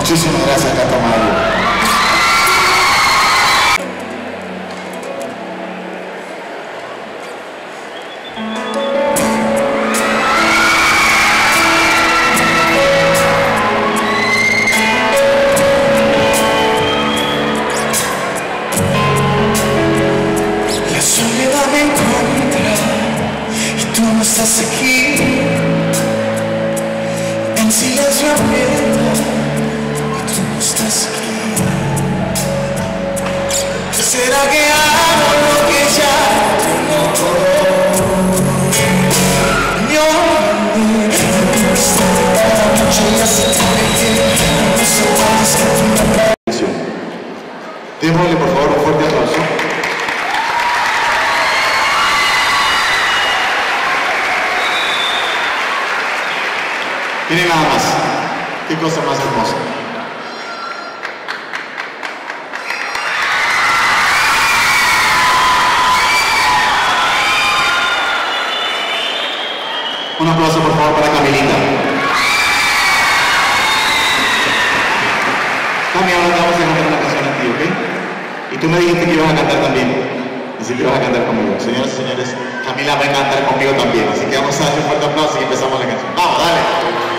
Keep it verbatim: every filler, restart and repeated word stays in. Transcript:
Muchísimas gracias, Catamayo. La soledad me encuentra y tú no estás aquí. En silencio aprieta y tú no estás aquí. ¿Será que hago lo que ya no puedo? Yo no estoy cada noche y hace tiempo no sé cuántas que tú me... Démosle por favor un fuerte aplauso. Miren nada más, qué cosa más hermosa. Un aplauso por favor para Camilita. Cami, ahora te vamos a cantar una canción a ti, ¿ok? Y tú me dijiste que ibas a cantar también. Así que vas a cantar conmigo. Señoras y señores, Camila va a cantar conmigo también. Así que vamos a darle un fuerte aplauso y empezamos la canción. ¡Vamos, dale!